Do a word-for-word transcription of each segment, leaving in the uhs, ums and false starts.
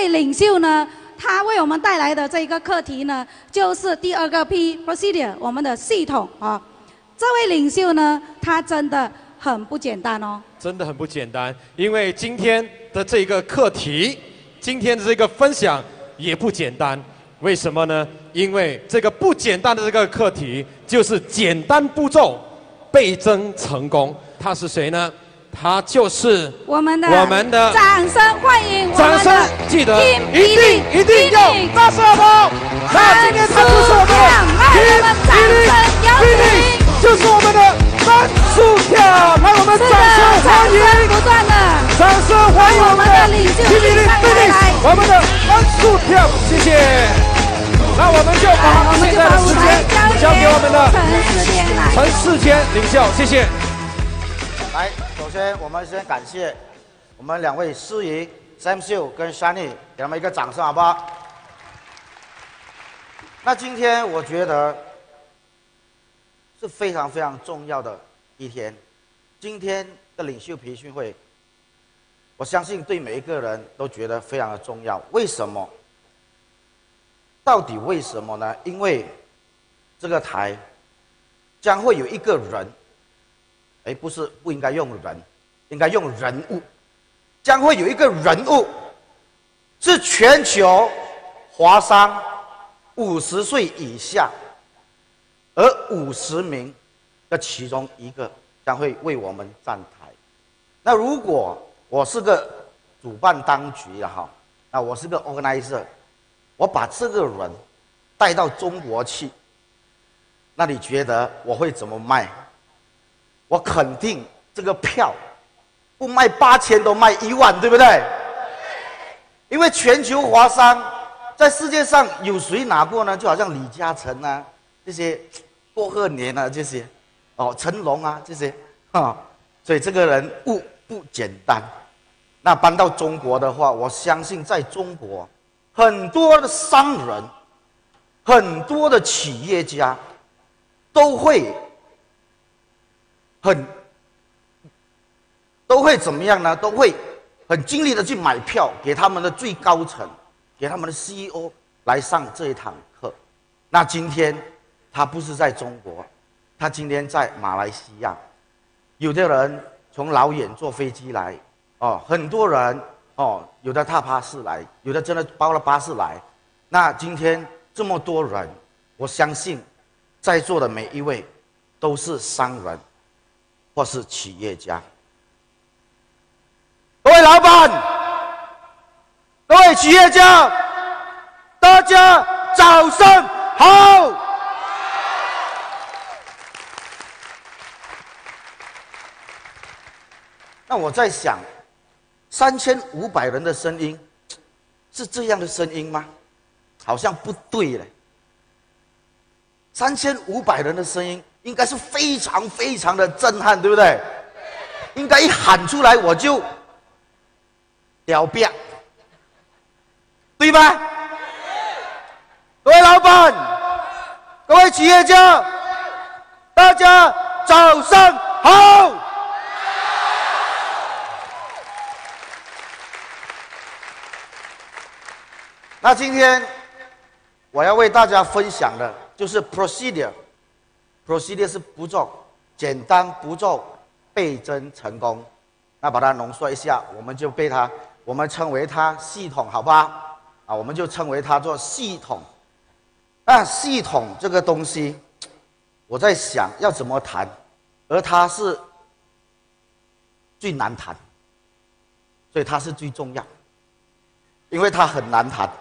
位领袖呢，他为我们带来的这个课题呢，就是第二个 P procedure 我们的系统啊。这位领袖呢，他真的很不简单哦， 真的很不简单，因为今天的这个课题，今天的这个分享也不简单。为什么呢？因为这个不简单的这个课题，就是简单步骤倍增成功。他是谁呢？他就是我们的我们的掌声欢迎我们的掌声记得一定一定要大声好！那今天他就是我们的一定就是我们的三薯条，来我们掌声欢迎！ 不断的掌声欢迎我们的领袖一定我们的三薯条，谢谢。那我们就把现在的时间交给我们的陈世坚领袖，谢谢。 来，首先我们先感谢我们两位司仪 Sam Siu 跟 Shani， 给他们一个掌声，好不好？那今天我觉得是非常非常重要的一天，今天的领袖培训会，我相信对每一个人都觉得非常的重要。为什么？到底为什么呢？因为这个台将会有一个人。哎，不是，不应该用人，应该用人物。将会有一个人物，是全球华商五十岁以下，而五十名的其中一个将会为我们站台。那如果我是个主办当局的哈，那我是个 organizer， 我把这个人带到中国去，那你觉得我会怎么卖？我肯定这个票不卖八千都卖一万，对不对？因为全球华商在世界上有谁拿过呢？就好像李嘉诚啊，这些郭鹤年啊，这些哦，成龙啊，这些啊，所以这个人物不简单。那搬到中国的话，我相信在中国很多的商人、很多的企业家都会。很都会怎么样呢？都会很尽力的去买票，给他们的最高层，给他们的 C E O 来上这一堂课。那今天他不是在中国，他今天在马来西亚。有的人从老远坐飞机来，哦，很多人哦，有的踏巴士来，有的真的包了巴士来。那今天这么多人，我相信在座的每一位都是商人。或是企业家，各位老板，各位企业家，大家早上好。那我在想，三千五百人的声音是这样的声音吗？好像不对嘞。三千五百人的声音。应该是非常非常的震撼，对不对？应该一喊出来我就屌毙，对吧？各位老板，各位企业家，大家早上好。那今天我要为大家分享的就是 procedure。procedure 是步骤，简单步骤倍增成功。那把它浓缩一下，我们就被它，我们称为它系统，好吧？啊，我们就称为它做系统。那系统这个东西，我在想要怎么谈，而它是最难谈，所以它是最重要，因为它很难谈。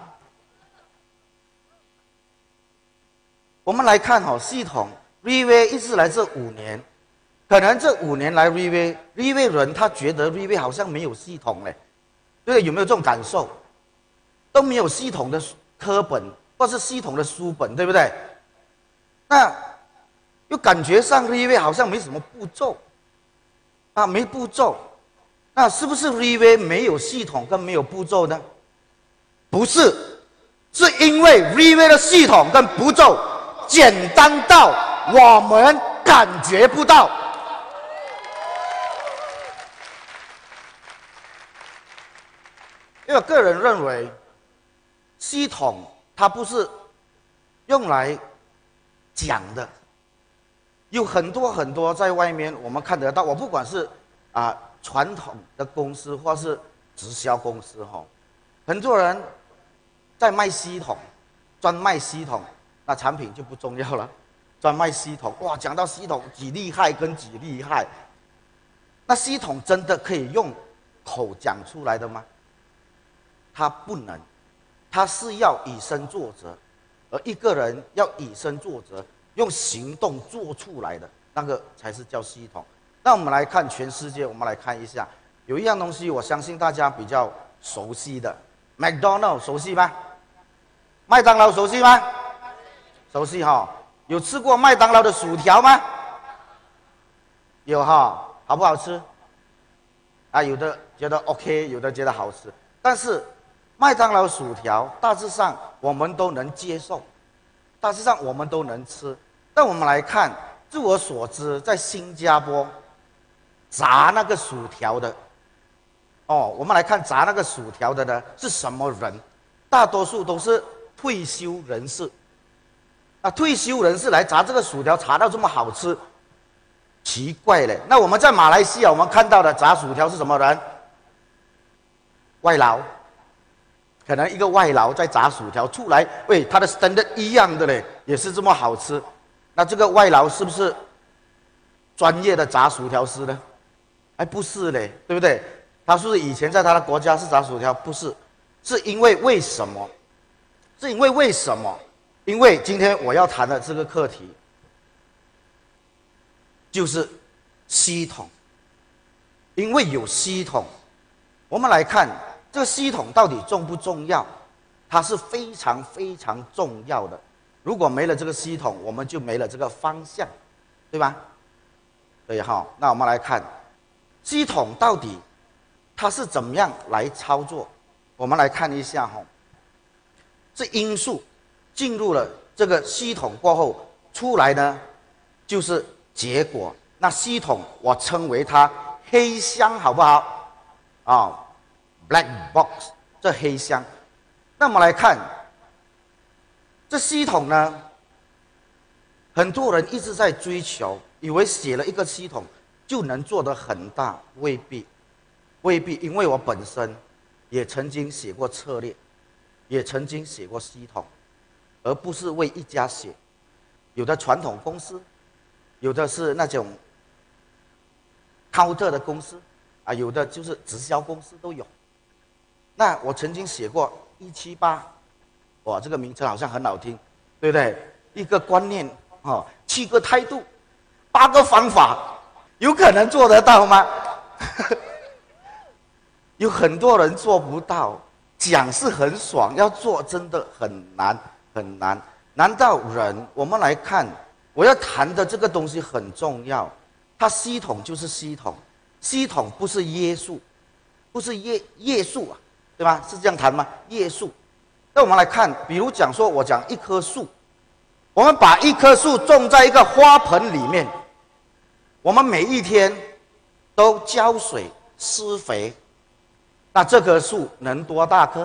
我们来看哈，系统。V V 一直来这五年，可能这五年来 V V V V 人他觉得 V V 好像没有系统嘞，对不对？有没有这种感受？都没有系统的课本或是系统的书本，对不对？那又感觉上 V V 好像没什么步骤啊，没步骤。那是不是 V V 没有系统跟没有步骤呢？不是，是因为 V V 的系统跟步骤简单到我们感觉不到。因为我个人认为系统它不是用来讲的，有很多很多在外面我们看得到。我不管是啊传统的公司或是直销公司哈，很多人在卖系统，专卖系统，那产品就不重要了。专卖系统，哇，讲到系统几厉害跟几厉害，那系统真的可以用口讲出来的吗？它不能，它是要以身作则，而一个人要以身作则，用行动做出来的那个才是叫系统。那我们来看全世界，我们来看一下，有一样东西，我相信大家比较熟悉的 ，McDonald 熟悉吗？麦当劳熟悉吗？熟悉哈。有吃过麦当劳的薯条吗？有哈，好不好吃？啊，有的觉得 OK， 有的觉得好吃。但是麦当劳薯条大致上我们都能接受，大致上我们都能吃。但我们来看，据我所知，在新加坡炸那个薯条的，哦，我们来看炸那个薯条的呢是什么人？大多数都是退休人士。那退休人士来炸这个薯条，炸到这么好吃，奇怪嘞。那我们在马来西亚，我们看到的炸薯条是什么人？外劳，可能一个外劳在炸薯条出来，喂，他的 standard 一样的嘞，也是这么好吃。那这个外劳是不是专业的炸薯条师呢？哎，不是嘞，对不对？他是不是以前在他的国家是炸薯条？不是，是因为为什么？是因为为什么？因为今天我要谈的这个课题，就是系统。因为有系统，我们来看这个系统到底重不重要？它是非常非常重要的。如果没了这个系统，我们就没了这个方向，对吧？对哈。那我们来看系统到底它是怎么样来操作？我们来看一下哈，这因素进入了这个系统过后出来呢，就是结果。那系统我称为它黑箱，好不好？啊 ，black box， 这黑箱。那我们来看这系统呢，很多人一直在追求，以为写了一个系统就能做得很大，未必，未必。因为我本身也曾经写过策略，也曾经写过系统。而不是为一家写，有的传统公司，有的是那种 counter 的公司，啊，有的就是直销公司都有。那我曾经写过一七八，哇，这个名称好像很好听，对不对？一个观念，哦，七个态度，八个方法，有可能做得到吗？有很多人做不到，讲是很爽，要做真的很难。很难，难道人？我们来看，我要谈的这个东西很重要。它系统就是系统，系统不是耶稣，不是耶耶稣啊，对吧？是这样谈吗？耶稣。那我们来看，比如讲说，我讲一棵树，我们把一棵树种在一个花盆里面，我们每一天都浇水施肥，那这棵树能多大棵？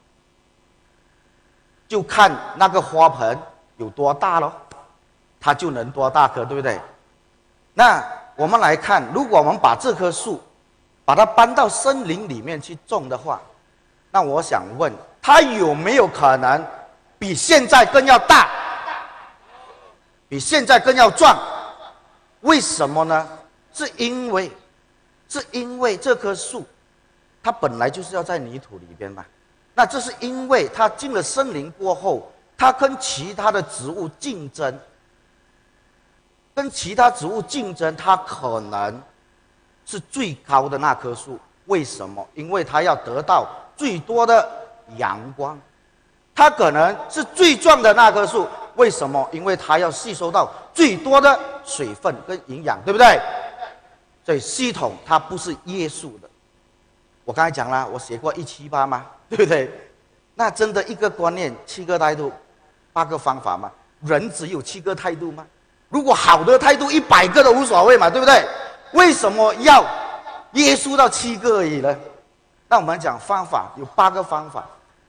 就看那个花盆有多大咯，它就能多大棵，对不对？那我们来看，如果我们把这棵树，把它搬到森林里面去种的话，那我想问，它有没有可能比现在更要大，比现在更要壮？为什么呢？是因为，是因为这棵树，它本来就是要在泥土里边嘛。那这是因为它进了森林过后，它跟其他的植物竞争，跟其他植物竞争，它可能是最高的那棵树。为什么？因为它要得到最多的阳光。它可能是最壮的那棵树。为什么？因为它要吸收到最多的水分跟营养，对不对？所以系统它不是耶稣的。我刚才讲了，我写过一七八吗？对不对？那真的一个观念，七个态度，八个方法吗？人只有七个态度吗？如果好的态度一百个都无所谓嘛，对不对？为什么要耶稣到七个而已呢？那我们讲方法有八个方法。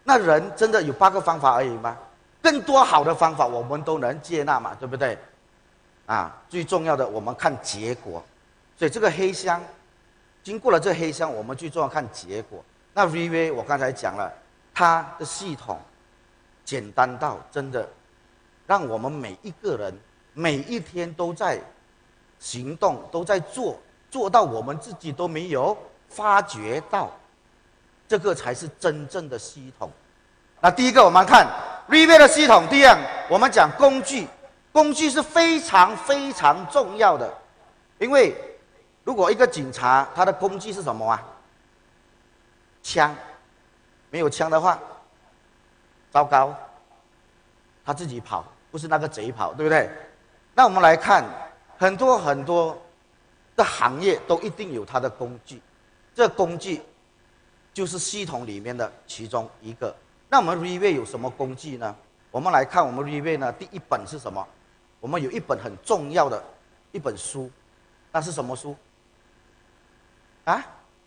那人真的有八个方法而已吗？更多好的方法我们都能接纳嘛，对不对？啊，最重要的我们看结果。所以这个黑箱，经过了这黑箱，我们最重要看结果。那 V V 我刚才讲了，它的系统简单到真的让我们每一个人每一天都在行动，都在做，做到我们自己都没有发觉到，这个才是真正的系统。那第一个我们看 V V 的系统，第二我们讲工具，工具是非常非常重要的，因为如果一个警察他的工具是什么啊？枪，没有枪的话，糟糕，他自己跑，不是那个贼跑，对不对？那我们来看，很多很多的行业都一定有它的工具，这工具就是系统里面的其中一个。那我们 R I V 有什么工具呢？我们来看我们 R I V 呢，第一本是什么？我们有一本很重要的一本书，那是什么书？啊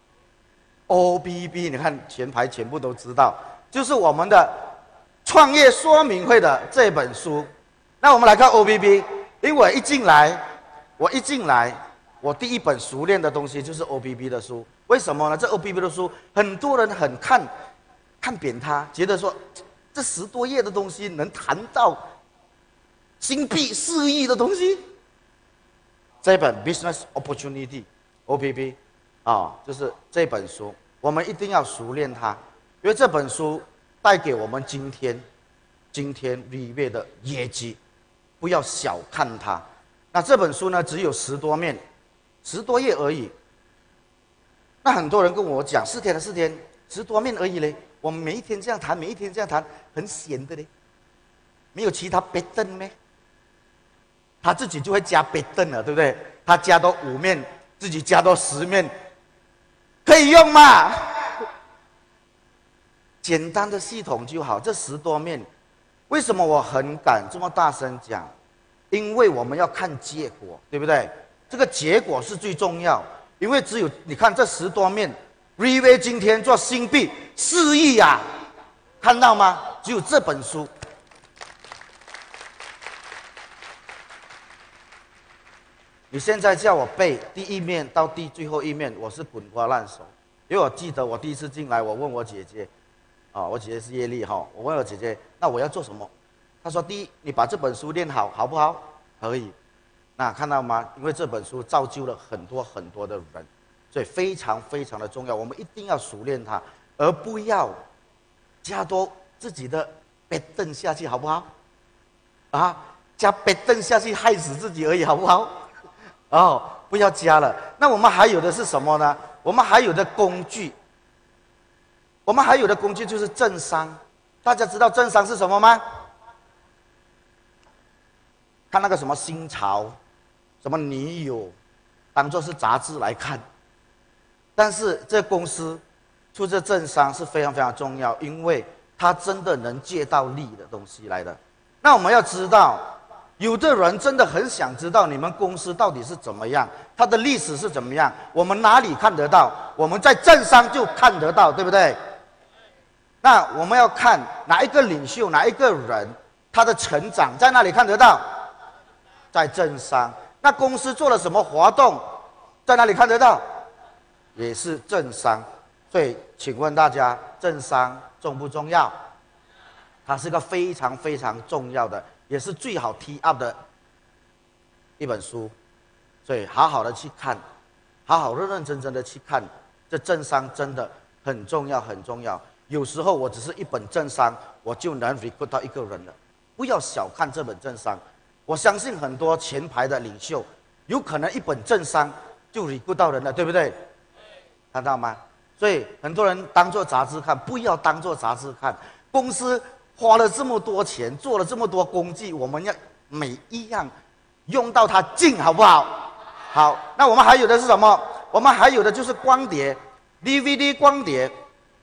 ？O B B， 你看前排全部都知道，就是我们的创业说明会的这本书。那我们来看 O B B， 因为我一进来，我一进来，我第一本熟练的东西就是 O B B 的书。为什么呢？这 O B B 的书，很多人很看看扁它，觉得说这十多页的东西能谈到新币四亿的东西。这本 Business Opportunity O B B 啊，就是这本书，我们一定要熟练它，因为这本书带给我们今天今天 V V 的业绩，不要小看它。那这本书呢，只有十多面，十多页而已。那很多人跟我讲，四天的四天，十多面而已嘞。我们每一天这样谈，每一天这样谈，很闲的嘞，没有其他别灯咩？他自己就会加别灯了，对不对？他加到五面，自己加到十面，可以用吗？简单的系统就好。这十多面，为什么我很敢这么大声讲？因为我们要看结果，对不对？这个结果是最重要，因为只有你看这十多面 ，V V 今天做新币四亿呀，看到吗？只有这本书。你现在叫我背第一面到第最后一面，我是滚瓜烂熟。因为我记得我第一次进来，我问我姐姐，啊，我姐姐是叶丽哈，我问我姐姐，那我要做什么？她说：第一，你把这本书练好，好不好？可以。那看到吗？因为这本书造就了很多很多的人，所以非常非常的重要。我们一定要熟练它，而不要加多自己的别凳下去，好不好？啊，加别凳下去害死自己而已，好不好？哦，不要加了。那我们还有的是什么呢？我们还有的工具，我们还有的工具就是政商。大家知道政商是什么吗？看那个什么新潮，什么女友，当作是杂志来看。但是这公司出这政商是非常非常重要，因为它真的能借到利的东西来的。那我们要知道。有的人真的很想知道你们公司到底是怎么样，它的历史是怎么样，我们哪里看得到？我们在政商就看得到，对不对？那我们要看哪一个领袖，哪一个人，他的成长在哪里看得到？在政商。那公司做了什么活动，在哪里看得到？也是政商。所以，请问大家，政商重不重要？它是个非常非常重要的。也是最好 tee up 的一本书，所以好好的去看，好好认认真真的去看，这政商真的很重要很重要。有时候我只是一本政商，我就能 recruit 到一个人了，不要小看这本政商。我相信很多前排的领袖，有可能一本政商就 recruit 到人了，对不对？看到吗？所以很多人当作杂志看，不要当作杂志看，公司。花了这么多钱，做了这么多工具，我们要每一样用到它尽，好不好？好，那我们还有的是什么？我们还有的就是光碟 ，D V D 光碟。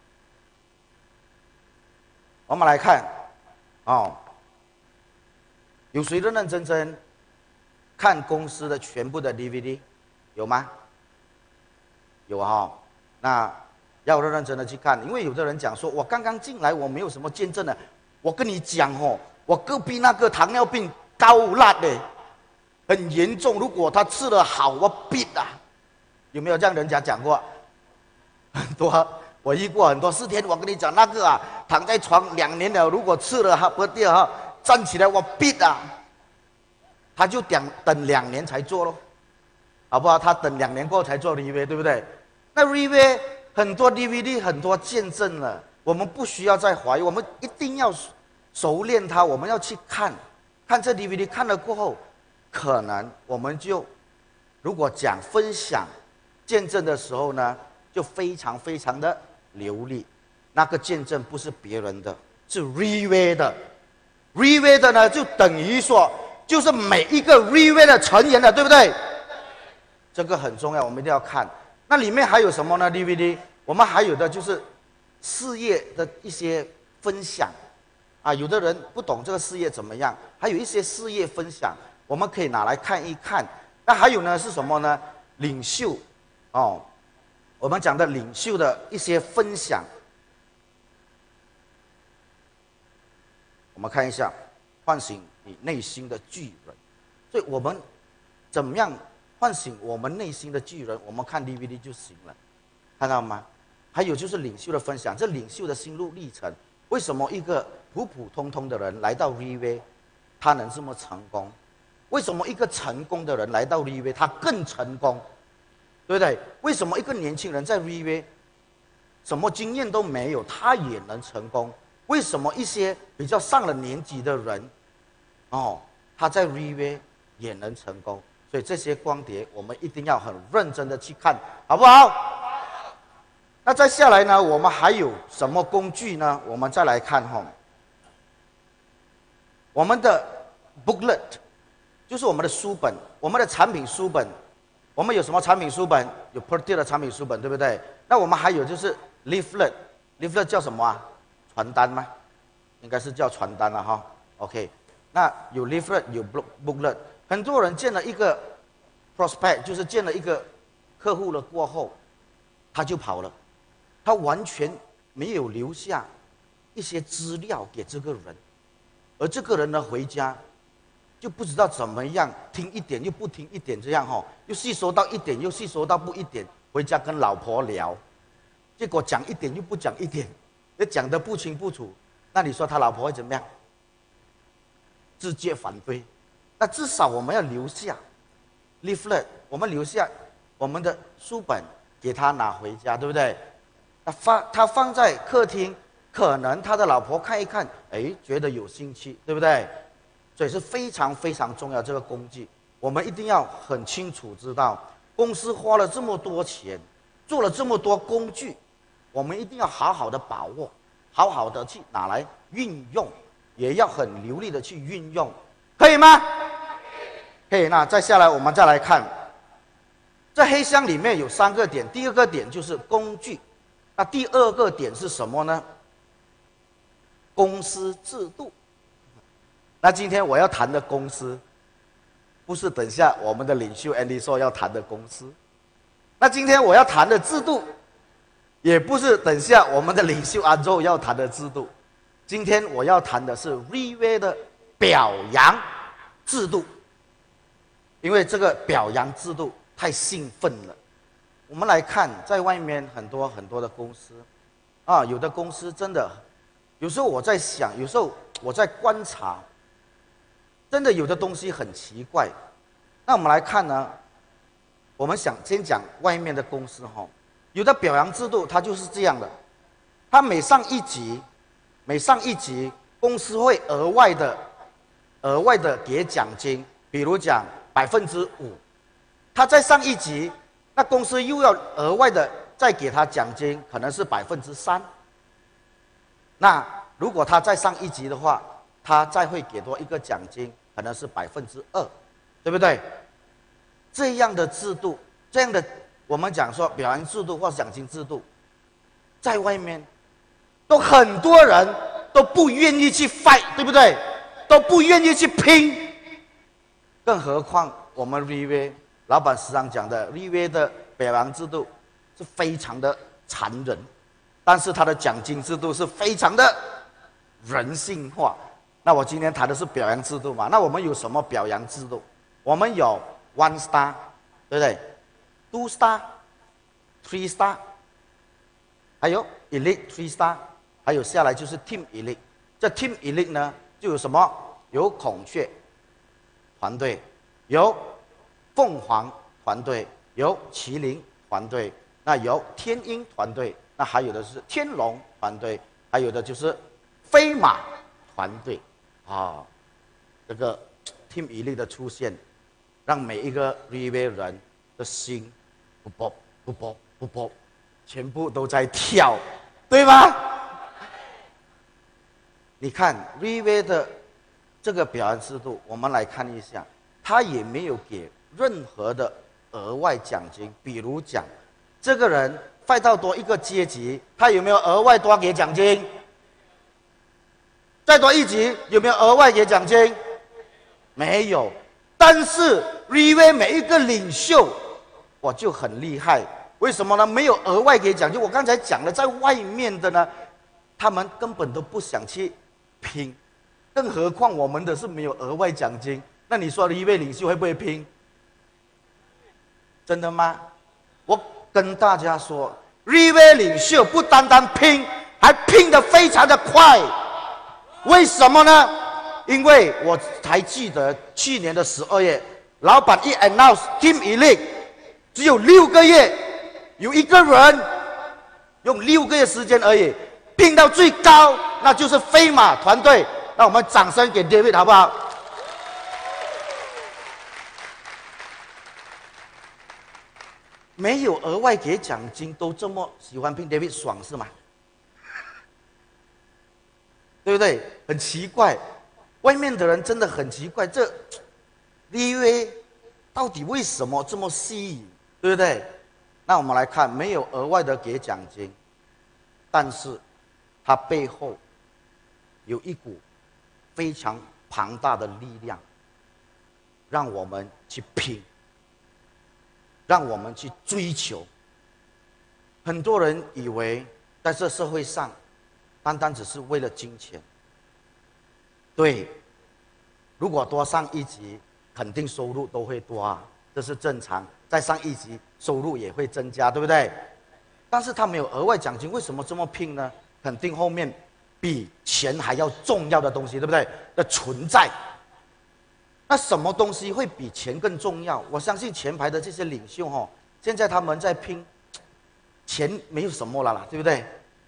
我们来看，哦，有谁认认真真看公司的全部的 D V D？ 有吗？有哈、哦。那要认认真的去看，因为有的人讲说，我刚刚进来，我没有什么见证的。我跟你讲哦，我隔壁那个糖尿病高辣的，很严重。如果他吃得好，我逼啊！有没有这样人家讲过？很多，我遇过很多。四天，我跟你讲那个啊，躺在床两年了，如果吃了哈不掉哈，站起来我逼啊！他就等等两年才做咯，好不好？他等两年过后才做 R V， 对不对？那 R V 很多 D V D 很多见证了。我们不需要再怀疑，我们一定要熟练它。我们要去看，看这 D V D 看了过后，可能我们就如果讲分享见证的时候呢，就非常非常的流利。那个见证不是别人的，是 R V 的。R V 的呢，就等于说就是每一个 R V 的成员的，对不对？这个很重要，我们一定要看。那里面还有什么呢 ？D V D 我们还有的就是。事业的一些分享，啊，有的人不懂这个事业怎么样，还有一些事业分享，我们可以拿来看一看。那还有呢是什么呢？领袖，哦，我们讲的领袖的一些分享，我们看一下，唤醒你内心的巨人。所以我们怎么样唤醒我们内心的巨人？我们看 D V D 就行了，看到吗？还有就是领袖的分享，这领袖的心路历程，为什么一个普普通通的人来到 R V， 他能这么成功？为什么一个成功的人来到 R V， 他更成功？对不对？为什么一个年轻人在 R V， 什么经验都没有，他也能成功？为什么一些比较上了年纪的人，哦，他在 R V 也能成功？所以这些光碟我们一定要很认真的去看，好不好？那再下来呢，我们还有什么工具呢？我们再来看哈，我们的 booklet 就是我们的书本，我们的产品书本。我们有什么产品书本？有 Pertier 的产品书本，对不对？那我们还有就是 leaflet，leaflet 叫什么啊？传单吗？应该是叫传单了哈。OK， 那有 leaflet 有 booklet， 很多人见了一个 prospect， 就是见了一个客户了过后，他就跑了。他完全没有留下一些资料给这个人，而这个人呢回家就不知道怎么样，听一点又不听一点，这样哈，又吸收到一点又吸收到不一点，回家跟老婆聊，结果讲一点又不讲一点，也讲得不清不楚。那你说他老婆会怎么样？直接反对。那至少我们要留下 leaflet， 我们留下我们的书本给他拿回家，对不对？他放他放在客厅，可能他的老婆看一看，哎，觉得有兴趣，对不对？所以是非常非常重要这个工具，我们一定要很清楚知道，公司花了这么多钱，做了这么多工具，我们一定要好好的把握，好好的去拿来运用，也要很流利的去运用，可以吗？可以。那再下来我们再来看，这黑箱里面有三个点，第二个点就是工具。那第二个点是什么呢？公司制度。那今天我要谈的公司，不是等下我们的领袖 Andy 说要谈的公司。那今天我要谈的制度，也不是等下我们的领袖阿周要谈的制度。今天我要谈的是 R V 的表扬制度，因为这个表扬制度太兴奋了。我们来看，在外面很多很多的公司，啊，有的公司真的，有时候我在想，有时候我在观察，真的有的东西很奇怪。那我们来看呢，我们想先讲外面的公司哈，有的表扬制度它就是这样的，它每上一级，每上一级，公司会额外的、额外的给奖金，比如讲百分之五，它再上一级。那公司又要额外的再给他奖金，可能是百分之三。那如果他再上一级的话，他再会给多一个奖金，可能是百分之二，对不对？这样的制度，这样的我们讲说表扬制度或奖金制度，在外面都很多人都不愿意去 fight， 对不对？都不愿意去拼，更何况我们 R V。老板时常讲的 R V 的表扬制度是非常的残忍， 但是它的奖金制度是非常的人性化。那我今天谈的是表扬制度嘛？那我们有什么表扬制度？我们有 one star， 对不对 ？two star、three star， 还有 elite three star， 还有下来就是 team elite。这 team elite 呢，就有什么？有孔雀团队，有凤凰团队，有麒麟团队，那有天鹰团队，那还有的是天龙团队，还有的就是飞马团队啊。这个 team elite 的出现，让每一个 Riway 人的心不啵不啵不啵，全部都在跳，对吗？你看 Riway 的这个表扬制度，我们来看一下，他也没有给任何的额外奖金。比如讲，这个人fight到多一个阶级，他有没有额外多给奖金？再多一级有没有额外给奖金？没有。但是 Riway 每一个领袖，我就很厉害。为什么呢？没有额外给奖金。我刚才讲了，在外面的呢，他们根本都不想去拼，更何况我们的是没有额外奖金。那你说Riway领袖会不会拼？真的吗？我跟大家说，Riway领袖不单单拼，还拼得非常的快。为什么呢？因为我还记得去年的十二月，老板一 announce Team Elite， 只有六个月，有一个人用六个月时间而已，拼到最高，那就是飞马团队。那我们掌声给 David 好不好？没有额外给奖金，都这么喜欢拼 David 爽是吗？对不对？很奇怪，外面的人真的很奇怪，这 Riway 到底为什么这么吸引，对不对？那我们来看，没有额外的给奖金，但是它背后有一股非常庞大的力量，让我们去拼，让我们去追求。很多人以为在这社会上，单单只是为了金钱。对，如果多上一级，肯定收入都会多啊，这是正常。再上一级，收入也会增加，对不对？但是他没有额外奖金，为什么这么拼呢？肯定后面比钱还要重要的东西，对不对？的存在。那什么东西会比钱更重要？我相信前排的这些领袖哈，现在他们在拼，钱没有什么了啦，对不对？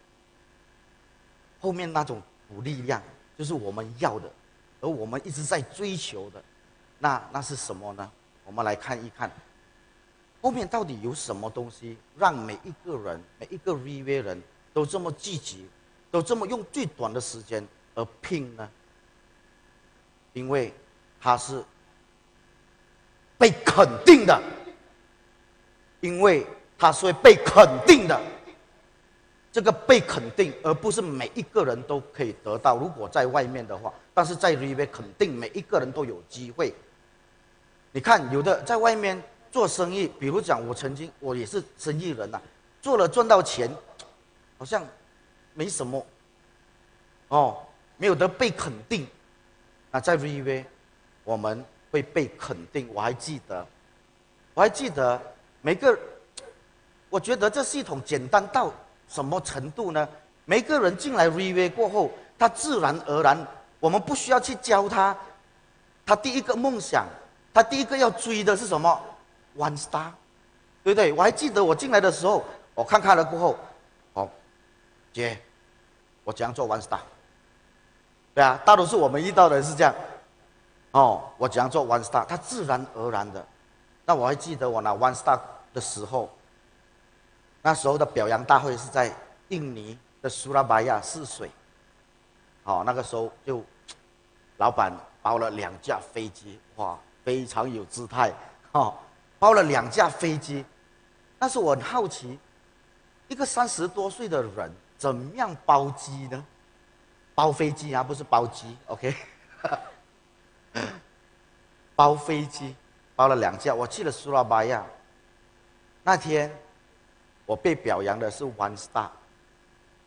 后面那种股力量，就是我们要的，而我们一直在追求的，那那是什么呢？我们来看一看，后面到底有什么东西，让每一个人、每一个 Riway 人都这么积极，都这么用最短的时间而拼呢？因为他是被肯定的，因为他是会被肯定的。这个被肯定，而不是每一个人都可以得到。如果在外面的话，但是在 Riway 肯定每一个人都有机会。你看，有的在外面做生意，比如讲，我曾经我也是生意人呐、啊，做了赚到钱，好像没什么，哦，没有得被肯定。那在 Riway， 我们会被肯定。我还记得，我还记得每个，我觉得这系统简单到什么程度呢？每个人进来 Riway 过后，他自然而然，我们不需要去教他，他第一个梦想，他第一个要追的是什么 ？One star， 对不对？我还记得我进来的时候，我看看了过后，哦，姐，我怎样做 One star？ 对啊，大多数我们遇到的是这样，哦，我怎样做 One star？ 他自然而然的。那我还记得我拿 One star 的时候。那时候的表扬大会是在印尼的苏拉巴亚泗水，好、哦，那个时候就老板包了两架飞机，哇，非常有姿态，哦，包了两架飞机。但是我很好奇，一个三十多岁的人怎么样包机呢？包飞机啊，不是包机 ，OK？ 包飞机，包了两架。我去了苏拉巴亚，那天。我被表扬的是 one star，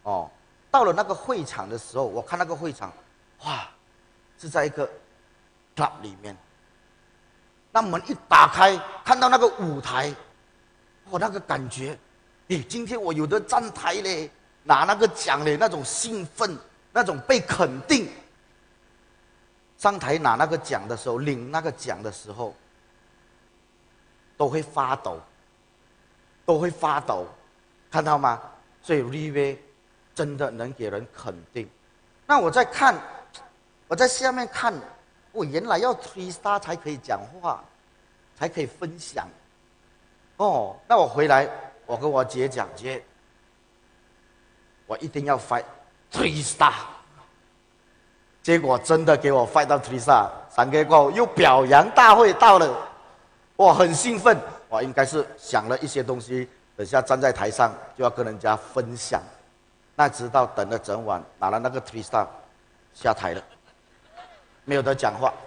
哦，到了那个会场的时候，我看那个会场，哇，是在一个 club 里面。那门一打开，看到那个舞台，我那个感觉，诶，今天我有的站台嘞，拿那个奖嘞，那种兴奋，那种被肯定。上台拿那个奖的时候，领那个奖的时候，都会发抖，都会发抖，看到吗？所以 Riwei 真的能给人肯定。那我在看，我在下面看，我原来要 three star 才可以讲话，才可以分享。哦，那我回来，我跟我姐讲，姐，我一定要 fight three star。结果真的给我 fight 到 three star， 三个月过后又表扬大会到了，我很兴奋，我应该是想了一些东西，等下站在台上就要跟人家分享。那直到等了整晚，拿了那个 three star 下台了，没有得讲话。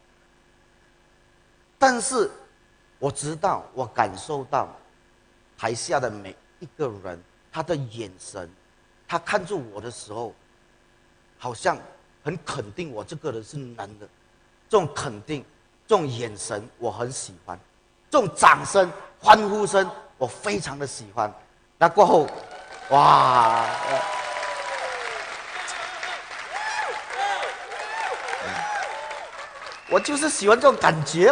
但是我知道，我感受到台下的每一个人，他的眼神，他看住我的时候，好像很肯定我这个人是能的。这种肯定，这种眼神，我很喜欢。这种掌声、欢呼声，我非常的喜欢。那过后，哇！我就是喜欢这种感觉，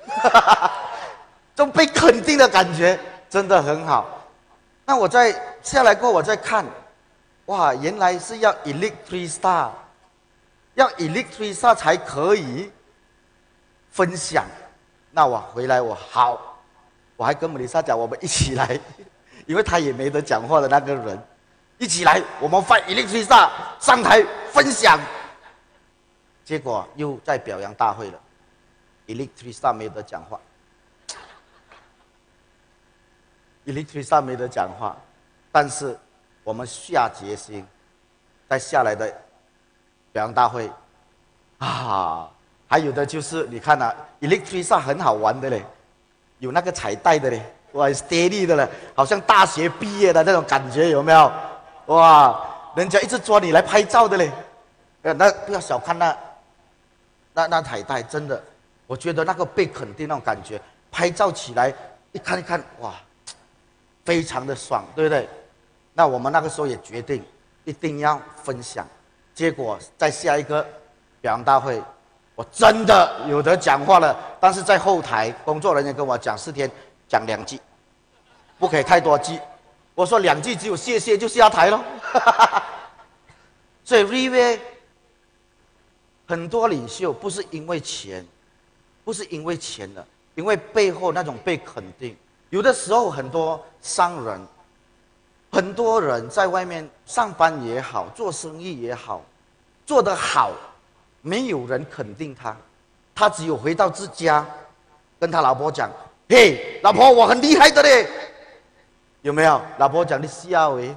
这种被肯定的感觉真的很好。那我再下来过后，我再看，哇，原来是要 Elite Three Star， 要 Elite Three Star 才可以分享。那我回来我好，我还跟莫丽莎讲，我们一起来，因为他也没得讲话的那个人，一起来，我们 fight Elite Three Star 上台分享。结果又在表扬大会了 ，Elite Three Star 没得讲话 ，Elite Three Star 没得讲话，但是我们下决心，在下来的表扬大会，啊，还有的就是你看啊 ，Elite Three Star 很好玩的嘞，有那个彩带的嘞，哇 ，steady 的嘞，好像大学毕业的那种感觉，有没有？哇，人家一直抓你来拍照的嘞，呃，那不要小看那。那那彩带真的，我觉得那个被肯定那种感觉，拍照起来一看一看，哇，非常的爽，对不对？那我们那个时候也决定一定要分享。结果在下一个表扬大会，我真的有得讲话了，但是在后台工作人员跟我讲，四天讲两句，不可以太多句。我说两句只有谢谢就下台了。所以 Riwei。很多领袖不是因为钱，不是因为钱的，因为背后那种被肯定。有的时候很多商人，很多人在外面上班也好，做生意也好，做得好，没有人肯定他，他只有回到自家，跟他老婆讲：“嘿，老婆，我很厉害的嘞。”有没有？老婆讲：“你笑诶，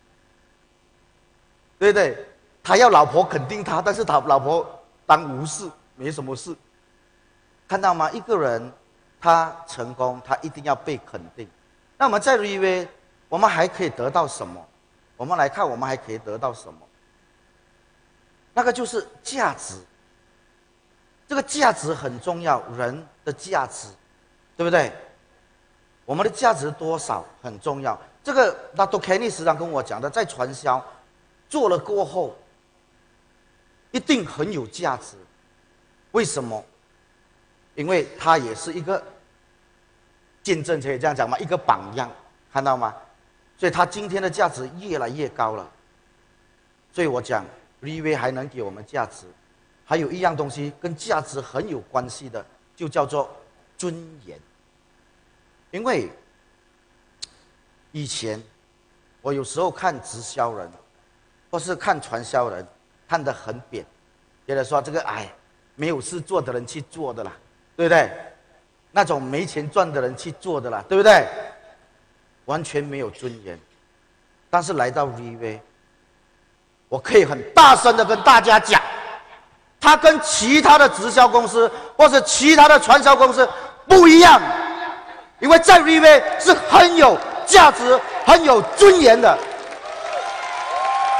对不对？”他要老婆肯定他，但是他老婆当无事，没什么事。看到吗？一个人他成功，他一定要被肯定。那我们在 Riwei， 我们还可以得到什么？我们来看，我们还可以得到什么？那个就是价值。这个价值很重要，人的价值，对不对？我们的价值多少很重要。这个 Doctor Kenny 时常跟我讲的，在传销做了过后，一定很有价值。为什么？因为他也是一个见证，可以这样讲吗？一个榜样，看到吗？所以他今天的价值越来越高了。所以我讲 Riwei 还能给我们价值。还有一样东西跟价值很有关系的，就叫做尊严。因为以前我有时候看直销人，或是看传销人，看得很扁，觉得说这个哎，没有事做的人去做的啦，对不对？那种没钱赚的人去做的啦，对不对？完全没有尊严。但是来到 Riwei， 我可以很大声的跟大家讲，他跟其他的直销公司或是其他的传销公司不一样，因为在 Riwei 是很有价值、很有尊严的。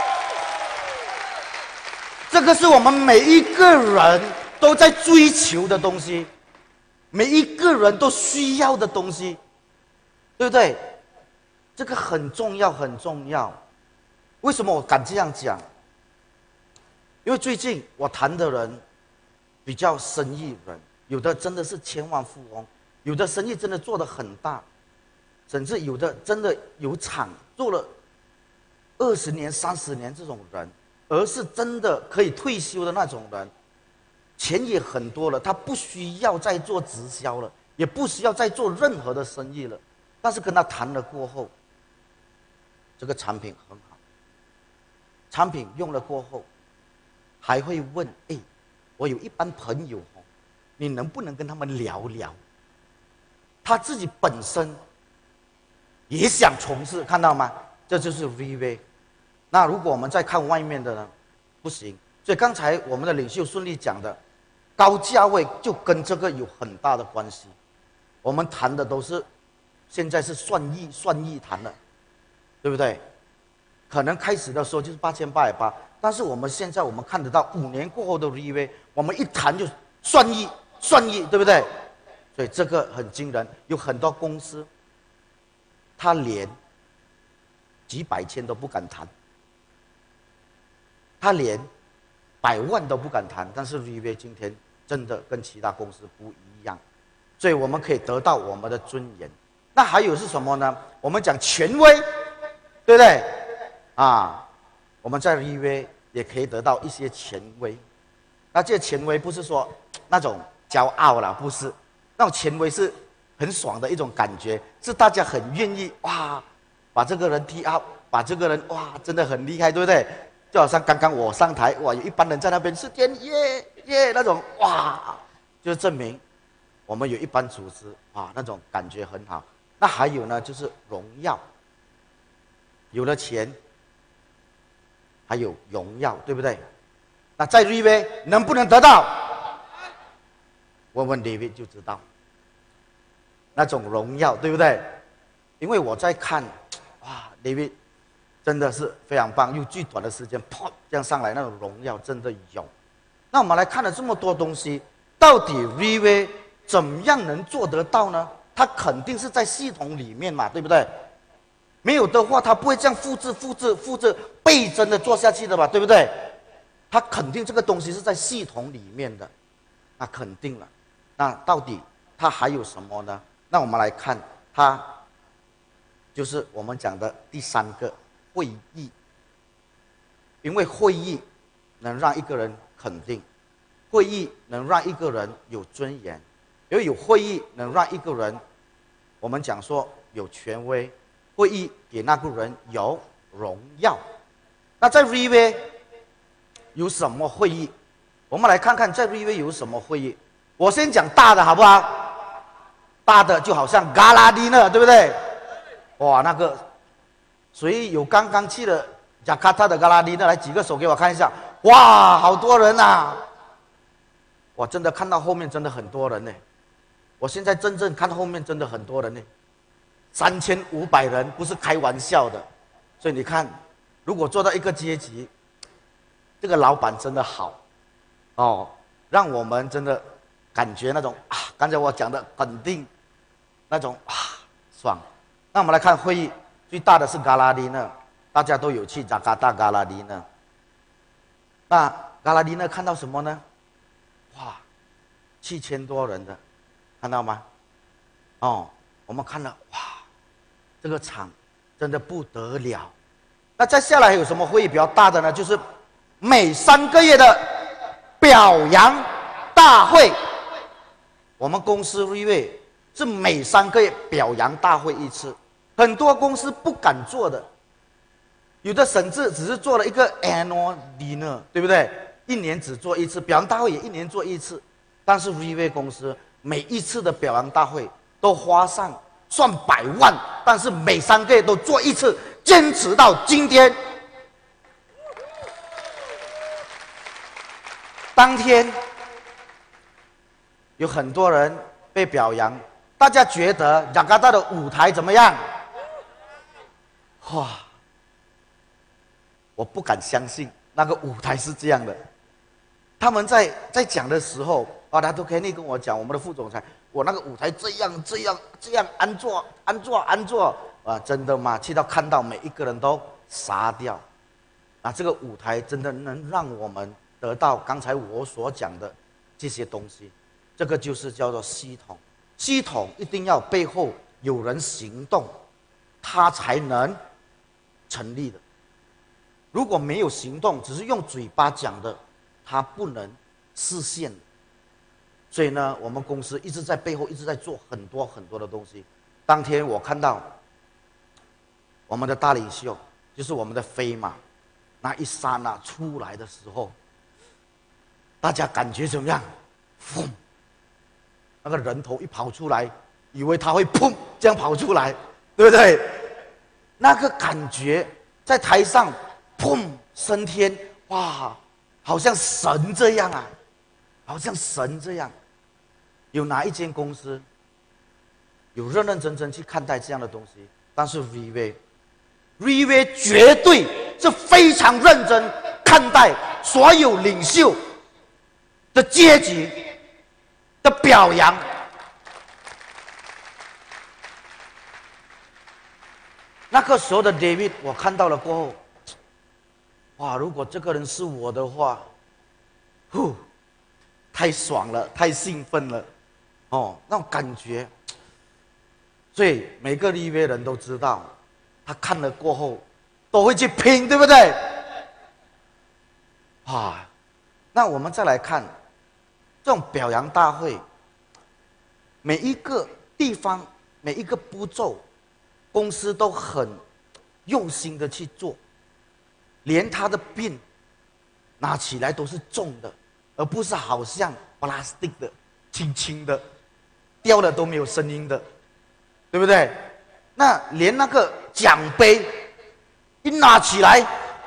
这个是我们每一个人都在追求的东西，每一个人都需要的东西，对不对？这个很重要，很重要。为什么我敢这样讲？因为最近我谈的人比较生意人，有的真的是千万富翁，有的生意真的做得很大，甚至有的真的有厂做了二十年、三十年这种人，而是真的可以退休的那种人，钱也很多了，他不需要再做直销了，也不需要再做任何的生意了。但是跟他谈了过后，这个产品很好，产品用了过后，还会问：哎，我有一班朋友哦，你能不能跟他们聊聊？他自己本身也想从事，看到吗？这就是 V V。那如果我们再看外面的呢，不行。所以刚才我们的领袖顺利讲的，高价位就跟这个有很大的关系。我们谈的都是现在是算亿算亿谈的，对不对？可能开始的时候就是八千八百八，但是我们现在我们看得到五年过后的 V V， 我们一谈就算亿算亿，对不对？所以这个很惊人，有很多公司，他连几百千都不敢谈，他连百万都不敢谈，但是 V V 今天真的跟其他公司不一样，所以我们可以得到我们的尊严。那还有是什么呢？我们讲权威，对不对？啊，我们在 V V 也可以得到一些权威。那这权威不是说那种骄傲啦，不是，那种权威是很爽的一种感觉，是大家很愿意哇，把这个人提 up， 把这个人哇，真的很厉害，对不对？就好像刚刚我上台，哇，有一班人在那边是天耶耶那种哇，就证明我们有一班组织啊，那种感觉很好。那还有呢，就是荣耀，有了钱，还有荣耀，对不对？那在 V V 能不能得到？问问 David 就知道，那种荣耀，对不对？因为我在看，哇 ，David 真的是非常棒，用最短的时间，砰，这样上来那种荣耀真的有。那我们来看了这么多东西，到底 V V 怎么样能做得到呢？它肯定是在系统里面嘛，对不对？没有的话，它不会这样复制、复制、复制、倍增的做下去的吧，对不对？它肯定这个东西是在系统里面的，那肯定了。那到底它还有什么呢？那我们来看，它就是我们讲的第三个会议，因为会议能让一个人肯定，会议能让一个人有尊严。因为有会议能让一个人，我们讲说有权威，会议给那个人有荣耀。那在 V V 有什么会议？我们来看看在 V V 有什么会议。我先讲大的好不好？大的就好像嘎拉迪那，对不对？哇，那个谁有刚刚去了雅加达的嘎拉迪那，来举个手给我看一下。哇，好多人啊！我真的看到后面真的很多人呢。我现在真正看后面真的很多人呢，三千五百人不是开玩笑的。所以你看，如果做到一个阶级，这个老板真的好哦，让我们真的感觉那种啊，刚才我讲的肯定那种啊爽。那我们来看会议，最大的是嘎拉迪那，大家都有去雅加达嘎拉迪那。那嘎拉迪那看到什么呢？哇，七千多人的。看到吗？哦，我们看了，哇，这个场真的不得了。那再下来还有什么会议比较大的呢？就是每三个月的表扬大会。我们公司 V V 是每三个月表扬大会一次，很多公司不敢做的，有的甚至只是做了一个 annual dinner， 对不对？一年只做一次，表扬大会也一年做一次，但是 V V 公司每一次的表扬大会都花上算百万，但是每三个月都做一次，坚持到今天。当天有很多人被表扬，大家觉得雅加达的舞台怎么样？哇！我不敢相信那个舞台是这样的， 他们在在讲的时候，啊，他都肯定跟我讲，我们的副总裁，我那个舞台这样这样这样安坐安坐安坐，啊，真的吗？去到看到每一个人都傻掉，啊，这个舞台真的能让我们得到刚才我所讲的这些东西，这个就是叫做系统。系统一定要背后有人行动，它才能成立的。如果没有行动，只是用嘴巴讲的，它不能实现。所以呢，我们公司一直在背后一直在做很多很多的东西。当天我看到我们的大领袖，就是我们的飞马，那一刹那出来的时候，大家感觉怎么样？砰！那个人头一跑出来，以为他会砰这样跑出来，对不对？那个感觉在台上砰升天，哇，好像神这样啊，好像神这样。有哪一间公司有认认真真去看待这样的东西？但是 V V，V V 绝对是非常认真看待所有领袖的阶级的表扬。那个时候的 David， 我看到了过后，哇！如果这个人是我的话，呼，太爽了，太兴奋了，哦，那种感觉。所以每个 V V 人都知道，他看了过后都会去拼，对不对？啊，那我们再来看这种表扬大会，每一个地方每一个步骤，公司都很用心的去做，连他的病拿起来都是重的，而不是好像 plastic 的轻轻的掉了都没有声音的，对不对？那连那个奖杯一拿起来，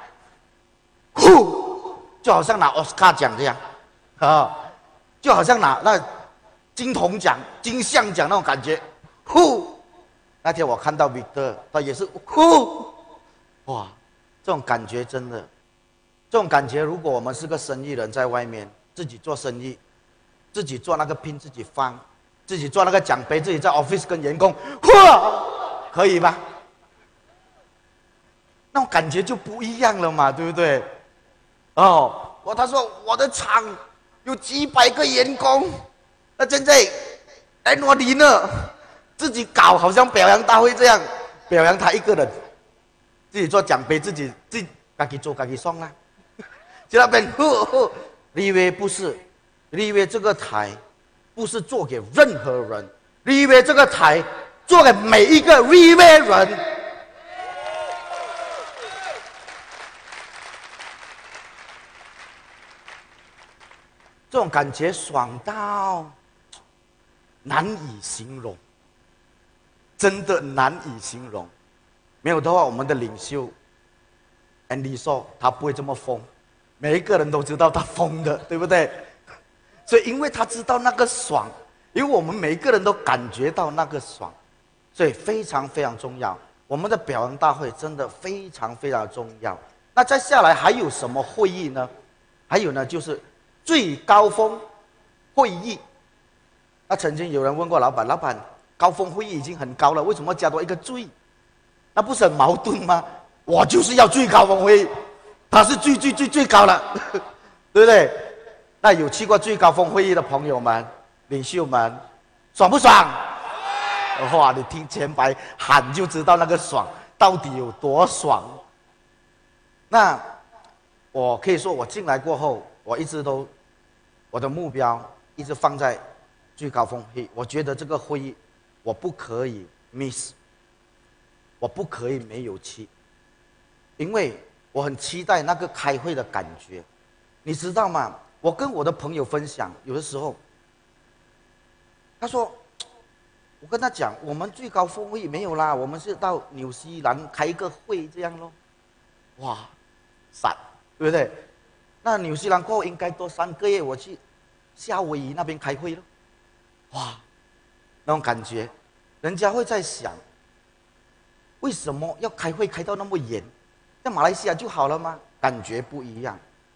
呼，就好像拿奥斯卡奖这样啊，就好像拿那金铜奖、金像奖那种感觉，呼。那天我看到 Victor， 他也是呼，哇，这种感觉真的，这种感觉，如果我们是个生意人，在外面自己做生意，自己做那个拼，自己放，自己做那个奖杯，自己在 office 跟员工，哇，可以吧？那种感觉就不一样了嘛，对不对？哦，我他说我的厂有几百个员工，那现在来哪里呢？自己搞好像表扬大会这样，表扬他一个人，自己做奖杯，自己自己自己做自己送啊。去那边，呵呵 V V 不是 V V 这个台，不是做给任何人 ，V V 这个台做给每一个 V V 人。这种感觉爽到难以形容。真的难以形容，没有的话，我们的领袖 Andy 说他不会这么疯，每一个人都知道他疯的，对不对？所以因为他知道那个爽，因为我们每一个人都感觉到那个爽，所以非常非常重要。我们的表扬大会真的非常非常重要。那再下来还有什么会议呢？还有呢，就是最高峰会议。那曾经有人问过老板，老板。高峰会议已经很高了，为什么加多一个最？那不是很矛盾吗？我就是要最高峰会议，它是最最最最高了，对不对？那有去过最高峰会议的朋友们、领袖们，爽不爽？哇！你听前排喊就知道那个爽到底有多爽。那我可以说，我进来过后，我一直都我的目标一直放在最高峰会议。我觉得这个会议。我不可以 miss， 我不可以没有去，因为我很期待那个开会的感觉，你知道吗？我跟我的朋友分享，有的时候，他说，我跟他讲，我们最高峰会没有啦，我们是到纽西兰开一个会这样咯，哇，闪，对不对？那纽西兰过后应该多三个月，我去夏威夷那边开会咯，哇。那种感觉，人家会在想，为什么要开会开到那么严？在马来西亚就好了吗？感觉不一样。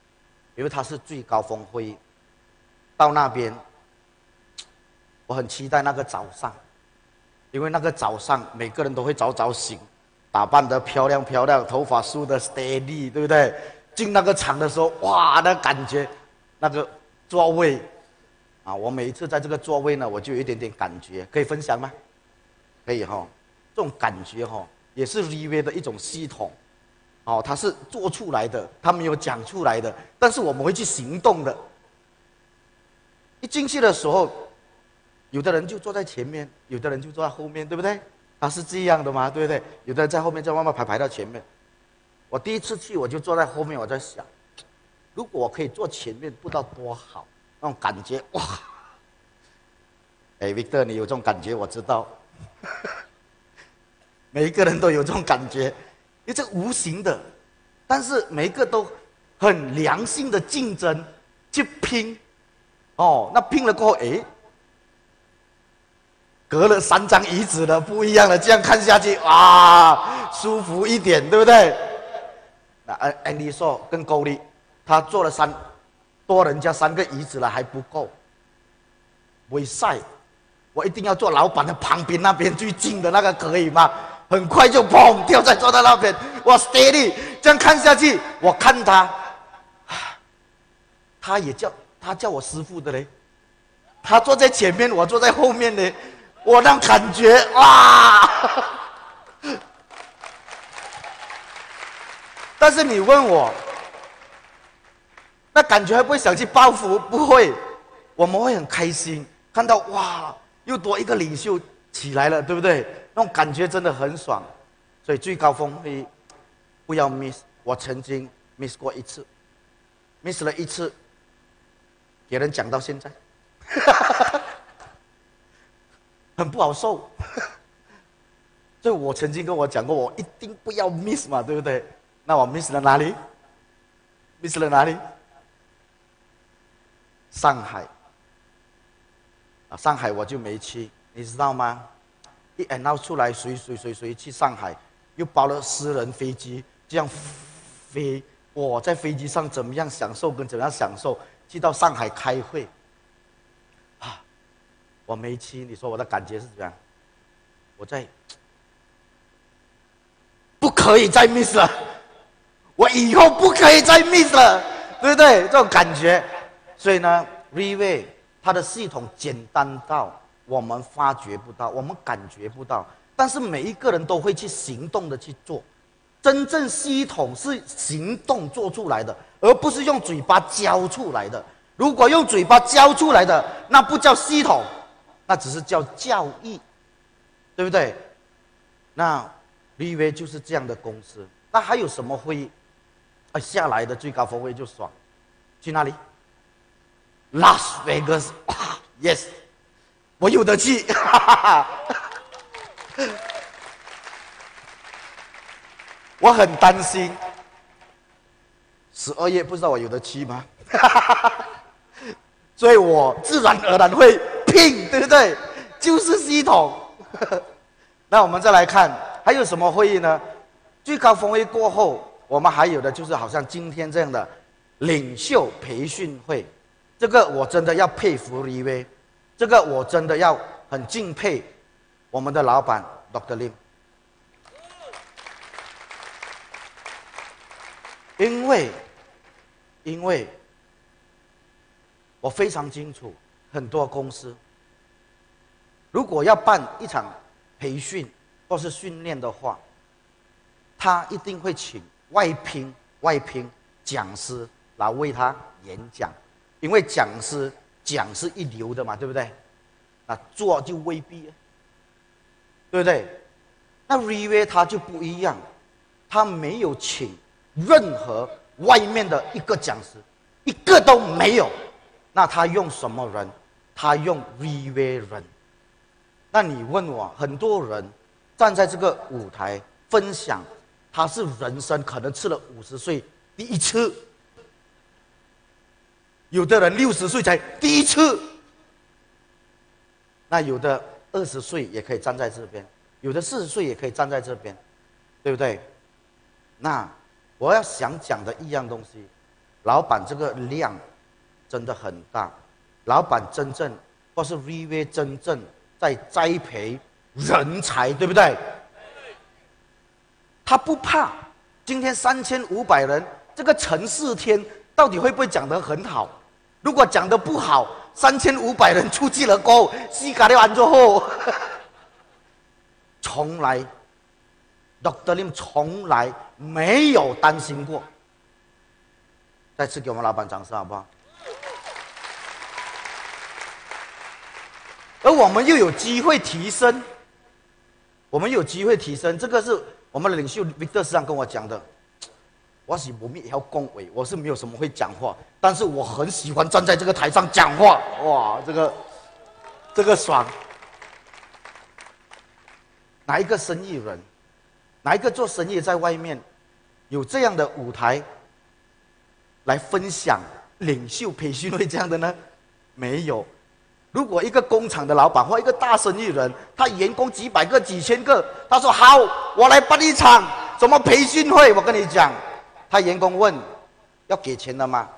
因为它是最高峰会议，到那边，我很期待那个早上，因为那个早上每个人都会早早醒，打扮得漂亮漂亮，头发梳得 steady， 对不对？进那个场的时候，哇，那感觉，那个座位，啊，我每一次在这个座位呢，我就有一点点感觉，可以分享吗？可以哈、哦，这种感觉哈、哦，也是 V V 的一种系统。哦，他是做出来的，他没有讲出来的，但是我们会去行动的。一进去的时候，有的人就坐在前面，有的人就坐在后面，对不对？他是这样的嘛，对不对？有的人在后面，再慢慢排排到前面。我第一次去，我就坐在后面，我在想，如果我可以坐前面，不知道多好，那种感觉哇！哎 ，Victor， 你有这种感觉，我知道，每一个人都有这种感觉。因为这无形的，但是每一个都很良性的竞争去拼，哦，那拼了过后，哎，隔了三张椅子的不一样了，这样看下去，哇，舒服一点，对不对？那安安迪说更够力，他坐了三多人家三个椅子了还不够，为晒，我一定要坐老板的旁边那边最近的那个，可以吗？很快就砰掉在坐在那边，哇 steady， 这样看下去，我看他，他也叫他叫我师父的嘞，他坐在前面，我坐在后面嘞，我那感觉哇！但是你问我，那感觉会不会想去报复？不会，我们会很开心，看到哇，又多一个领袖起来了，对不对？那种感觉真的很爽，所以最高峰会议不要 miss。我曾经 miss 过一次 ，miss 了一次，给人讲到现在，很不好受。所以我曾经跟我讲过，我一定不要 miss 嘛，对不对？那我 miss 了哪里 ？miss 了哪里？上海啊，上海我就没去，你知道吗？一 announce 出来，谁谁谁谁去上海，又包了私人飞机，这样飞。我在飞机上怎么样享受，跟怎么样享受，去到上海开会，啊，我没去，你说我的感觉是怎样？我在，不可以再 miss 了，我以后不可以再 miss 了，对不对？这种感觉，所以呢 ，Reway 它的系统简单到我们发觉不到，我们感觉不到，但是每一个人都会去行动的去做。真正系统是行动做出来的，而不是用嘴巴教出来的。如果用嘴巴教出来的，那不叫系统，那只是叫教育，对不对？那 Reway 就是这样的公司。那还有什么会议？啊，下来的最高峰会就爽，去哪里？拉斯维加斯，哇 ，yes。我有得去，哈哈哈！我很担心，十二月不知道我有得去吗？哈哈哈！所以我自然而然会拼，对不对？就是系统。那我们再来看，还有什么会议呢？最高峰会过后，我们还有的就是好像今天这样的领袖培训会，这个我真的要佩服李威。这个我真的要很敬佩我们的老板 Doctor Lim， 因为因为我非常清楚，很多公司如果要办一场培训或是训练的话，他一定会请外聘外聘讲师来为他演讲，因为讲师讲是一流的嘛，对不对？那做就未必，对不对？那 Reway 他就不一样，他没有请任何外面的一个讲师，一个都没有。那他用什么人？他用 Reway 人。那你问我，很多人站在这个舞台分享，他是人生可能吃了五十岁第一次，有的人六十岁才第一次，那有的二十岁也可以站在这边，有的四十岁也可以站在这边，对不对？那我要想讲的一样东西， 老板这个量真的很大，老板真正或是 V V 真正在栽培人才，对不对？他不怕。今天三千五百人，这个陈世天到底会不会讲得很好？如果讲得不好，三千五百人出去了过后，西卡的完之后，从来 Doctor Lim 从来没有担心过。再次给我们老板掌声好不好？而我们又有机会提升，我们有机会提升，这个是我们的领袖 Victor 时常跟我讲的。我是不必要恭维，我是没有什么会讲话，但是我很喜欢站在这个台上讲话。哇，这个这个爽！哪一个生意人，哪一个做生意在外面有这样的舞台来分享领袖培训会这样的呢？没有。如果一个工厂的老板或一个大生意人，他员工几百个、几千个，他说好，我来办一场什么培训会，我跟你讲。他员工问：“要给钱的吗？”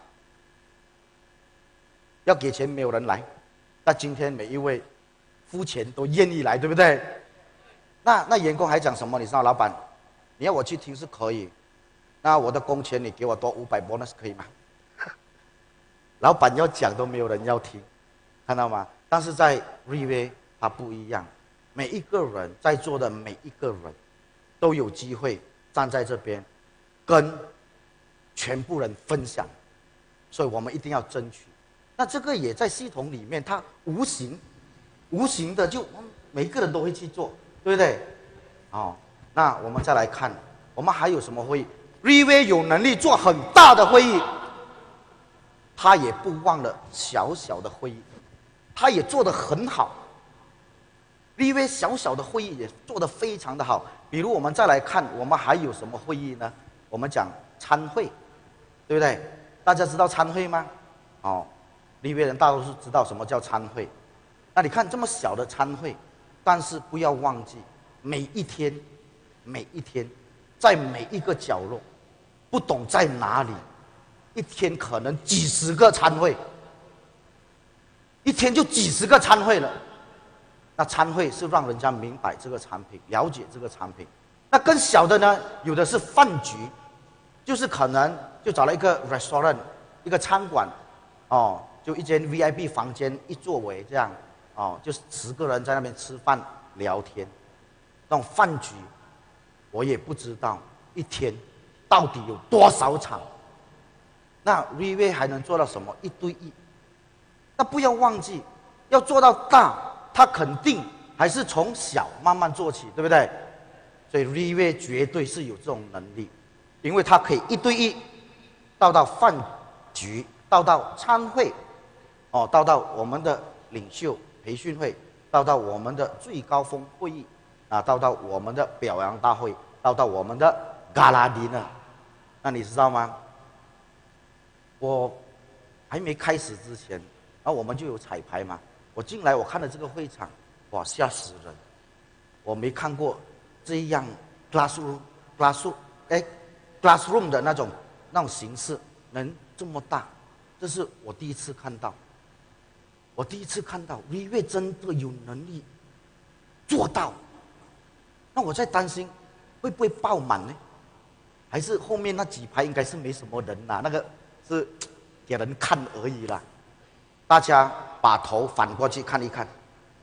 要给钱，没有人来。那今天每一位付钱都愿意来，对不对？那那员工还讲什么？你知道，老板，你要我去听是可以，那我的工钱你给我多五百 bonus 可以吗？老板要讲都没有人要听，看到吗？但是在 V V 它不一样，每一个人在座的每一个人都有机会站在这边跟全部人分享，所以我们一定要争取。那这个也在系统里面，它无形、无形的就每一个人都会去做，对不对？哦，那我们再来看，我们还有什么会议 ？V V 有能力做很大的会议，他也不忘了小小的会议，他也做得很好。V V 小小的会议也做得非常的好。比如我们再来看，我们还有什么会议呢？我们讲参会，对不对？大家知道参会吗？哦 ，V V 人大多数知道什么叫参会。那你看这么小的参会，但是不要忘记，每一天，每一天，在每一个角落，不懂在哪里，一天可能几十个参会，一天就几十个参会了。那参会是让人家明白这个产品，了解这个产品。那更小的呢，有的是饭局，就是可能就找了一个 restaurant， 一个餐馆，哦，就一间 V I P 房间一座位这样，哦，就十个人在那边吃饭聊天，那种饭局，我也不知道一天到底有多少场。那 V V 还能做到什么？一对一。那不要忘记，要做到大，它肯定还是从小慢慢做起，对不对？所以 V V 绝对是有这种能力，因为它可以一对一，到到饭局，到到餐会，哦，到到我们的领袖培训会，到到我们的最高峰会议，啊，到到我们的表扬大会，到到我们的 Gala Dinner。那你知道吗？我还没开始之前，然后我们就有彩排嘛。我进来，我看了这个会场，哇，吓死人！我没看过这样 classroom classroom 哎 classroom 的那种那种形式能这么大，这是我第一次看到。我第一次看到 V V 真的有能力做到。那我在担心会不会爆满呢？还是后面那几排应该是没什么人啦、啊，那个是给人看而已啦。大家把头反过去看一看。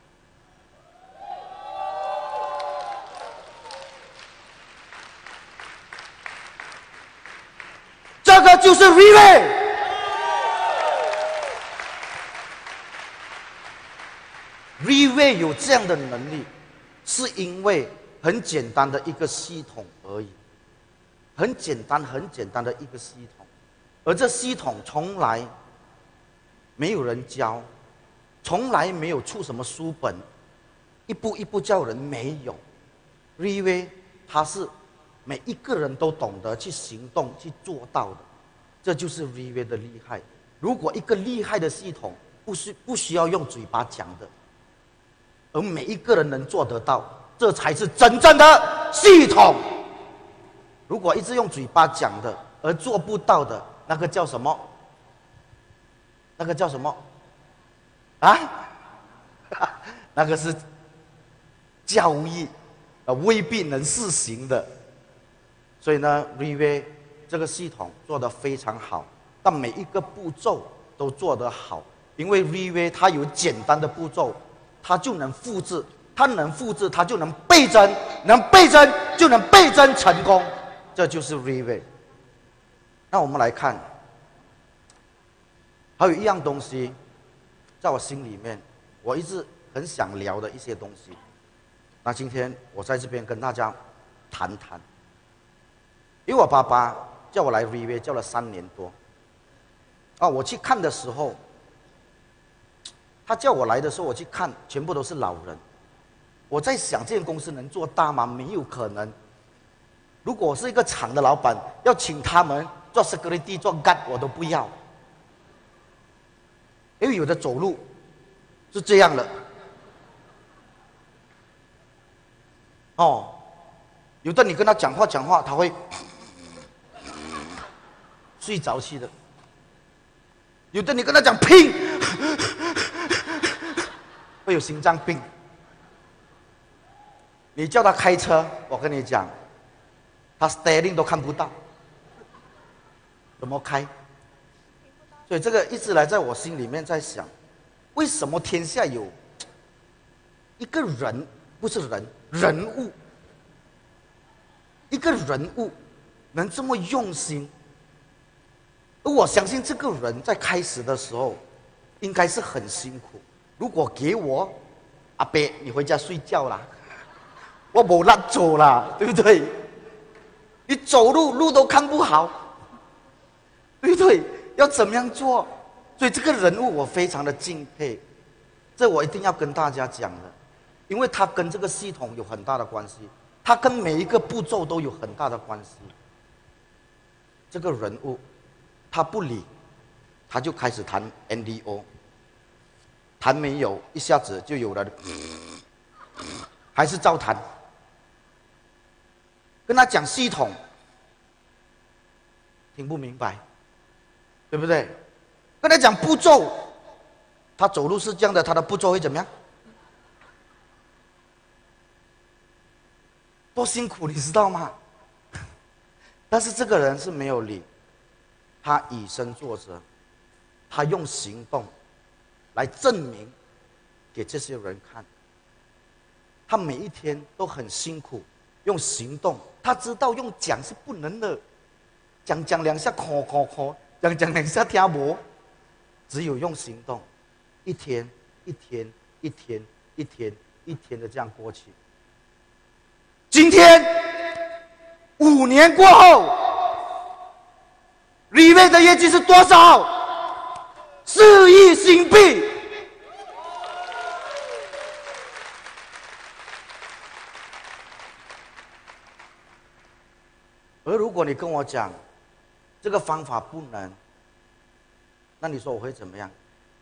这个就是 V V。V V 有这样的能力，是因为很简单的一个系统而已，很简单、很简单的一个系统，而这系统从来没有人教，从来没有出什么书本，一步一步教人没有。V V 它是每一个人都懂得去行动、去做到的，这就是 V V 的厉害。如果一个厉害的系统不需不需要用嘴巴讲的，而每一个人能做得到，这才是真正的系统。如果一直用嘴巴讲的，而做不到的， 那个叫什么？那个叫什么？啊？那个是教育，呃，未必能实行的。所以呢 ，Rive 这个系统做得非常好，但每一个步骤都做得好，因为 Rive 它有简单的步骤，它就能复制，它能复制，它就能倍增，能倍增就能倍增成功，这就是 Rive。那我们来看。还有一样东西，在我心里面，我一直很想聊的一些东西。那今天我在这边跟大家谈谈。因为我爸爸叫我来 Rive 叫了三年多。啊，我去看的时候，他叫我来的时候，我去看，全部都是老人。我在想，这间公司能做大吗？没有可能。如果我是一个厂的老板，要请他们做 security 做 guard， 我都不要。因为有的走路是这样的，哦，有的你跟他讲话讲话，他会睡着去的；有的你跟他讲拼，会有心脏病。你叫他开车，我跟你讲，他 steering 都看不到，怎么开？所以这个一直来在我心里面在想，为什么天下有一个人，不是人，人物，一个人物能这么用心？而我相信这个人在开始的时候应该是很辛苦。如果给我，阿伯，你回家睡觉啦，我没拉走啦，对不对？你走路路都看不好，对不对？要怎么样做？所以这个人物我非常的敬佩，这我一定要跟大家讲的，因为他跟这个系统有很大的关系，他跟每一个步骤都有很大的关系。这个人物，他不理，他就开始谈 N D O， 谈没有，一下子就有了，还是照谈。跟他讲系统，听不明白。对不对？跟他讲步骤，他走路是这样的，他的步骤会怎么样？多辛苦，你知道吗？但是这个人是没有理，他以身作则，他用行动来证明给这些人看。他每一天都很辛苦，用行动。他知道用讲是不能的，讲讲两下，咳咳咳。讲讲两下听无，只有用行动，一天一天一天一天一天的这样过去。今天五年过后 ，Rive 的业绩是多少？四亿新币。而如果你跟我讲，这个方法不能，那你说我会怎么样？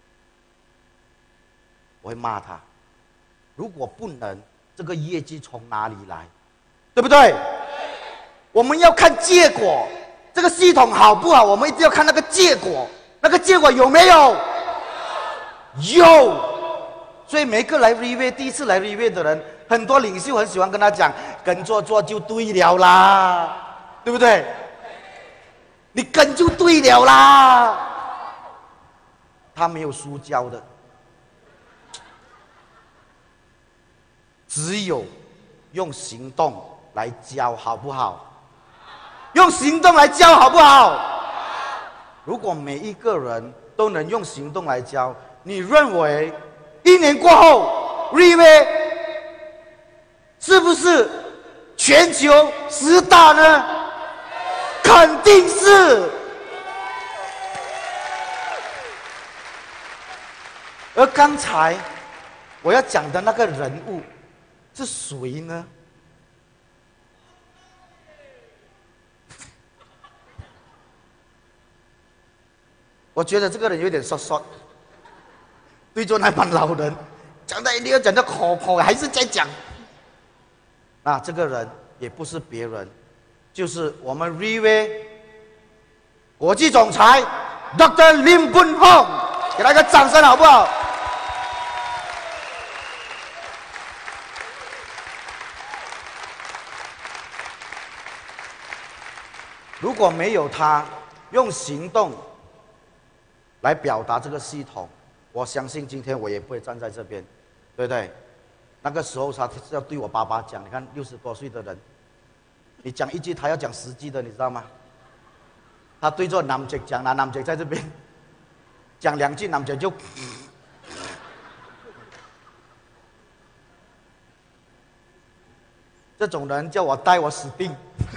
我会骂他。如果不能，这个业绩从哪里来？对不对？我们要看结果，这个系统好不好？我们一定要看那个结果，那个结果有没有？有。所以每个来 Rive 第一次来 Rive 的人，很多领袖很喜欢跟他讲，跟做做就对了啦，对不对？你跟就对了啦，他没有书教的，只有用行动来教，好不好？用行动来教，好不好？如果每一个人都能用行动来教，你认为一年过后 ，Rive 是不是全球十大呢？肯定是。而刚才我要讲的那个人物是谁呢？我觉得这个人有点说说，对着那帮老人讲的一定要讲的口口，还是在讲。那这个人也不是别人，就是我们 Rive 国际总裁 Doctor Lim Boon Hong， 给他一个掌声好不好？如果没有他用行动来表达这个系统，我相信今天我也不会站在这边，对不对？那个时候他是要对我爸爸讲，你看六十多岁的人，你讲一句他要讲十句的，你知道吗？他对着南杰讲，那南杰在这边讲两句，南杰就，这种人叫我带我死定。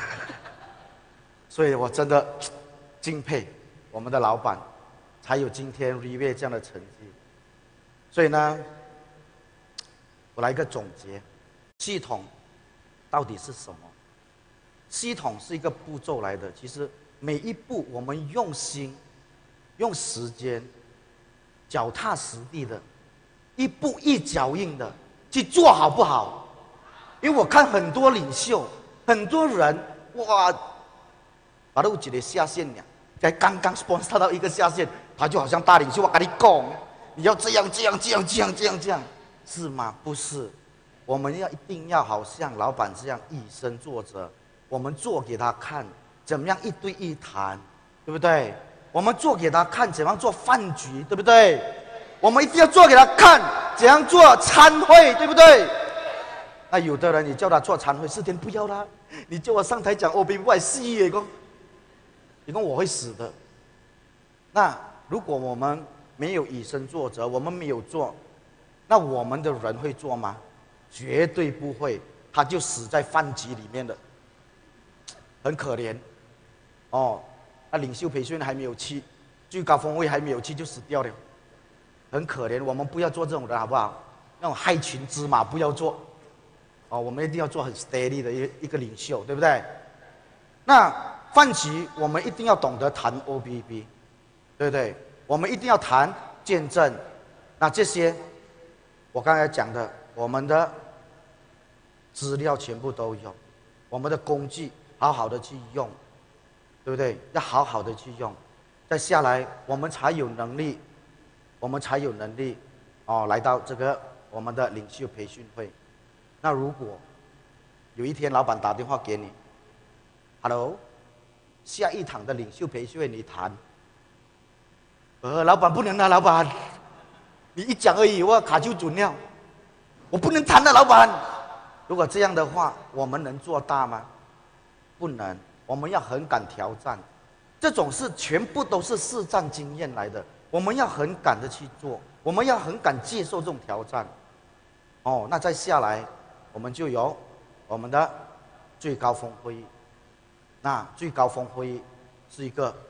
所以我真的敬佩我们的老板，才有今天 Riway 这样的成绩。所以呢，我来一个总结：系统到底是什么？系统是一个步骤来的，其实每一步我们用心、用时间、脚踏实地的，一步一脚印的去做好不好？因为我看很多领袖，很多人哇。把都几个下线了，才刚刚 sponsor 到一个下线，他就好像大领袖，我跟你讲，你要这样这样这样这样这样这样，是吗？不是，我们要一定要好像老板这样以身作则，我们做给他看，怎么样一对一谈，对不对？我们做给他看怎样做饭局，对不对？我们一定要做给他看怎样做餐会，对不对？那有的人你叫他做餐会，四天不要啦，你叫我上台讲 O B 外戏耶，讲。你跟我会死的。那如果我们没有以身作则，我们没有做，那我们的人会做吗？绝对不会，他就死在饭局里面了，很可怜。哦，那领袖培训还没有去，最高峰会还没有去就死掉了，很可怜。我们不要做这种人，好不好？那种害群之马不要做。哦，我们一定要做很 steady 的一个一个领袖，对不对？那饭局我们一定要懂得谈 O B B， 对不对？我们一定要谈见证。那这些我刚才讲的，我们的资料全部都有，我们的工具好好的去用，对不对？要好好的去用，再下来我们才有能力，我们才有能力哦来到这个我们的领袖培训会。那如果有一天老板打电话给你 ，Hello。下一场的领袖培训会你谈，呃，老板不能啊，老板，你一讲而已，我卡就准了，我不能谈的，老板。如果这样的话，我们能做大吗？不能，我们要很敢挑战，这种事全部都是实战经验来的，我们要很敢的去做，我们要很敢接受这种挑战。哦，那再下来，我们就有我们的最高峰会议。那最高峰会议是一个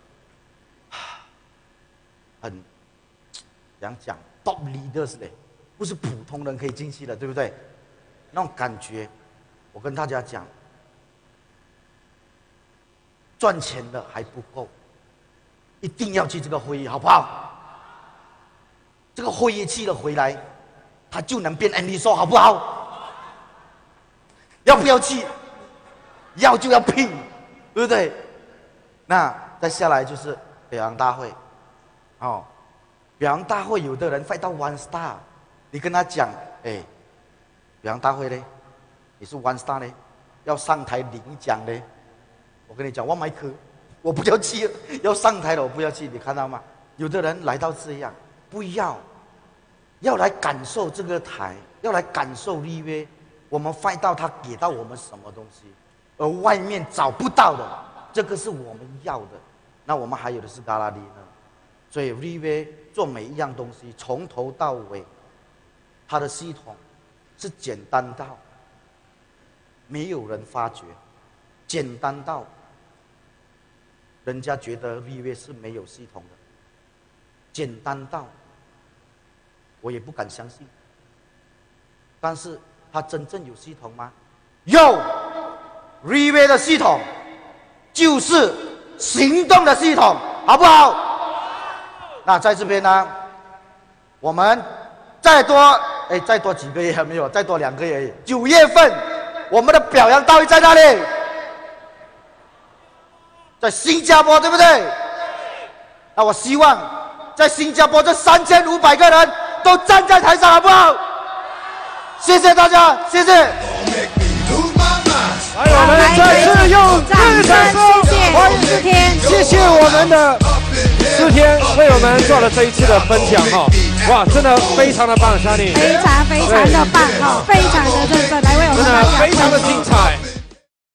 很怎样讲 top leaders 的，不是普通人可以进去的，对不对？那种感觉，我跟大家讲，赚钱的还不够，一定要去这个会议，好不好？这个会议去了回来，他就能变 Andy So， 好不好？要不要去？要就要拼，对不对？那再下来就是表扬大会，哦，表扬大会有的人 fight 到 one star， 你跟他讲，哎，表扬大会呢，你是 one star 呢，要上台领奖呢，我跟你讲，我麦克，我不要去，要上台了我不要去，你看到吗？有的人来到这样，不要，要来感受这个台，要来感受立约，我们 fight 到他给到我们什么东西。而外面找不到的，这个是我们要的。那我们还有的是嘎拉里呢。所以 Riway 做每一样东西，从头到尾，它的系统是简单到没有人发觉，简单到人家觉得 Riway 是没有系统的，简单到我也不敢相信。但是它真正有系统吗？有。Riway 的系统就是行动的系统，好不好？那在这边呢，我们再多哎，再多几个月还没有，再多两个月而已。九月份，我们的表扬大会在哪里？ 在新加坡，对不对？那我希望在新加坡这三千五百个人都站在台上，好不好？谢谢大家，谢谢。 来，我们再次用热烈掌声欢迎四天， 谢谢我们的四天为我们做了这一次的分享哈，哇，真的非常的棒，Sunny， 非常非常的棒哈，非常的认真来为我们真的非常的精彩。